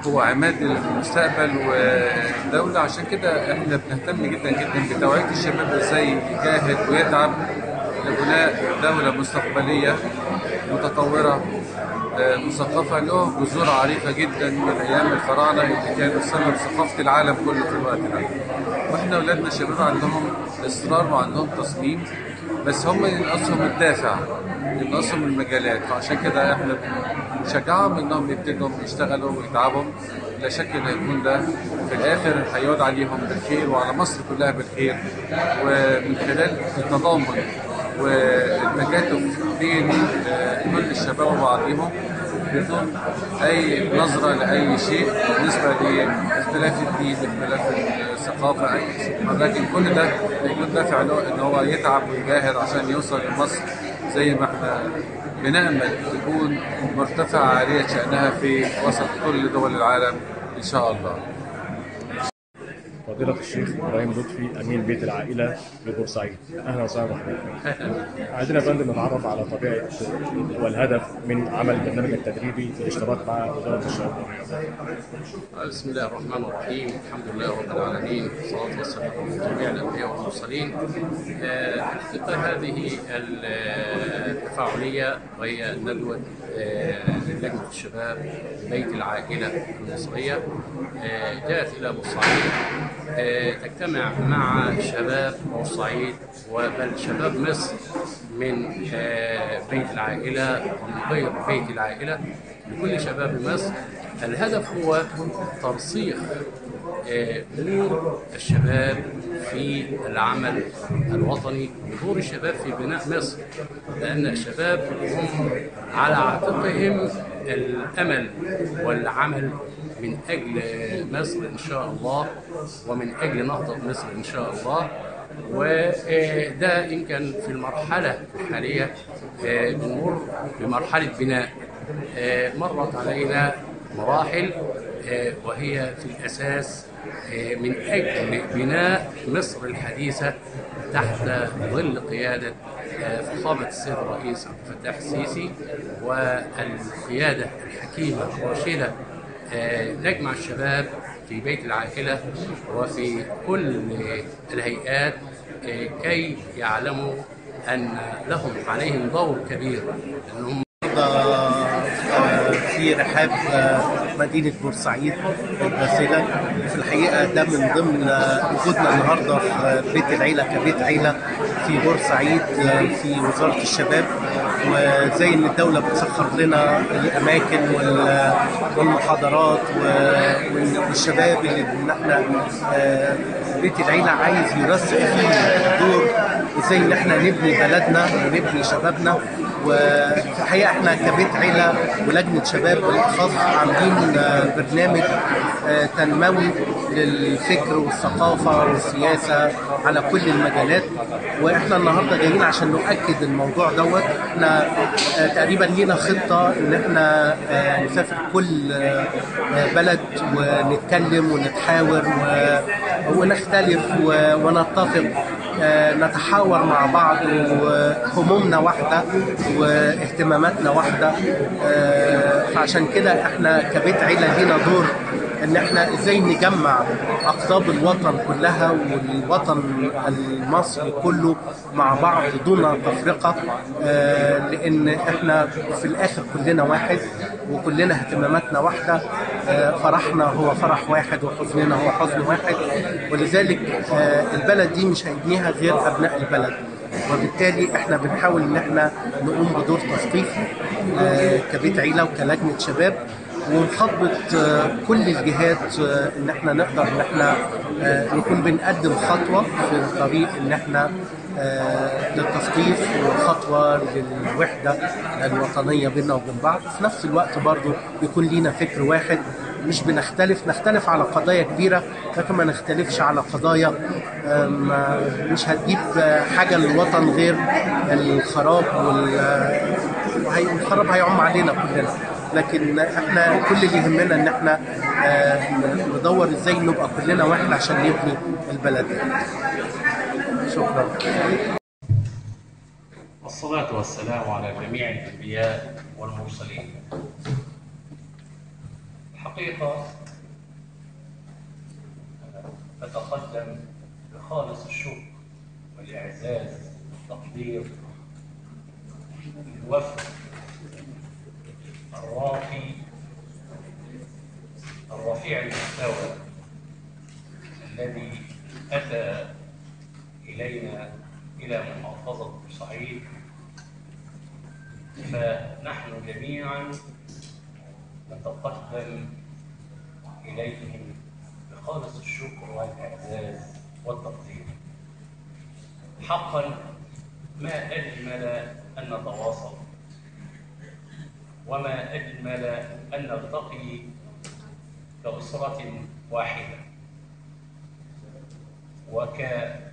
هو عماد المستقبل والدولة. عشان كده احنا بنهتم جدا جدا بتوعية الشباب ازاي يجاهد ويتعب لبناء دولة مستقبلية متطورة مثقفة له جذور عريقة جدا من أيام الفراعنة اللي كانوا سبب ثقافة العالم كله في الوقت ده. واحنا أولادنا الشباب عندهم إصرار وعندهم تصميم، بس هم ينقصهم الدافع، ينقصهم المجالات. فعشان كده احنا بنشجعهم انهم يبتدوا يشتغلوا ويتعبوا. لا شك ان هيكون ده في الاخر هيعود عليهم بالخير وعلى مصر كلها بالخير، ومن خلال التضامن والتكاتف بين كل الشباب وبعضهم بدون اي نظره لاي شيء بالنسبه لاختلاف الدين، اختلاف الثقافه، اي شيء. ولكن كل ده بيكون دافع له ان هو يتعب ويجاهد عشان يوصل لمصر زي ما احنا بنأمل تكون مرتفعه عاليه شأنها في وسط كل دول العالم ان شاء الله. فضيلة الشيخ إبراهيم لطفي أمين بيت العائلة ببورسعيد، أهلا وسهلا بحضرتك. عايزين يا فندم نتعرف على طبيعة والهدف من عمل البرنامج التدريبي في الاشتراك مع وزارة الشباب والرياضة. بسم الله الرحمن الرحيم، الحمد لله رب العالمين، والصلاة والسلام على جميع الأنبياء والمرسلين. الحقيقة هذه التفاعلية وهي ندوة لجنة الشباب بيت العائلة المصرية جاءت إلى بورسعيد تجتمع مع شباب بورسعيد وبل شباب مصر من بيت العائلة ومن غير بيت العائلة لكل شباب مصر. الهدف هو ترسيخ دور الشباب في العمل الوطني ودور الشباب في بناء مصر، لأن الشباب هم على عاتقهم الأمل والعمل من أجل مصر إن شاء الله ومن أجل نهضة مصر إن شاء الله. وده إن كان في المرحلة الحالية بنمر بمرحلة بناء، مرت علينا مراحل وهي في الأساس من أجل بناء مصر الحديثة تحت ظل قيادة فخامة السيد الرئيس عبد الفتاح السيسي والقيادة الحكيمة الراشدة. نجمع الشباب في بيت العائلة وفي كل الهيئات كي يعلموا أن لهم عليهم دور كبير، أنهم في رحاب مدينة بورسعيد الباسلة. في الحقيقة ده من ضمن وجودنا النهارده في بيت العيلة كبيت عيلة في بورسعيد في وزارة الشباب، وزي ان الدولة بتسخر لنا الأماكن والمحاضرات والشباب اللي احنا بيت العيلة عايز يرسخ فيه دور ازاي ان احنا نبني بلدنا ونبني شبابنا. وفي الحقيقة احنا كبيت عيلة ولجنة شباب بالأخص عاملين برنامج تنموي للفكر والثقافة والسياسة على كل المجالات، واحنا النهارده جايين عشان نؤكد الموضوع دوت. احنا تقريبا لينا خطة ان احنا نسافر كل بلد ونتكلم ونتحاور ونختلف ونتفق، نتحاور مع بعض، وهمومنا واحدة واهتماماتنا واحدة. فعشان كده احنا كبيت عيلة لينا دور ان احنا ازاي نجمع اقطاب الوطن كلها والوطن المصري كله مع بعض دون تفرقة، لان احنا في الاخر كلنا واحد وكلنا اهتماماتنا واحدة. فرحنا هو فرح واحد وحزننا هو حزن واحد، ولذلك البلد دي مش هيبنيها غير ابناء البلد. وبالتالي احنا بنحاول ان احنا نقوم بدور تثقيفي كبيت عيلة وكلجنة شباب، ونخبط كل الجهات ان احنا نقدر ان احنا نكون بنقدم خطوة في طريق ان احنا للتثقيف وخطوة للوحدة الوطنية بيننا وبين بعض. في نفس الوقت برضو يكون لينا فكر واحد، مش نختلف على قضايا كبيرة، لكن ما نختلفش على قضايا مش هتجيب حاجة للوطن غير الخراب، والخراب هيعم علينا كلنا. لكن احنا كل اللي يهمنا ان احنا ندور ازاي نبقى كلنا واحد عشان نبني البلد. شكرا. والصلاة والسلام على جميع الأنبياء والمرسلين. الحقيقة أتقدم بخالص الشكر والإعزاز والتقدير للوفد الراقي الرفيع المستوى الذي أتى إلينا إلى محافظة بورسعيد، فنحن جميعا نتقدم إليهم بخالص الشكر والإعزاز والتقدير. حقا ما أجمل أن نتواصل، وما أجمل أن نلتقي كأسرة واحدة وكأسرة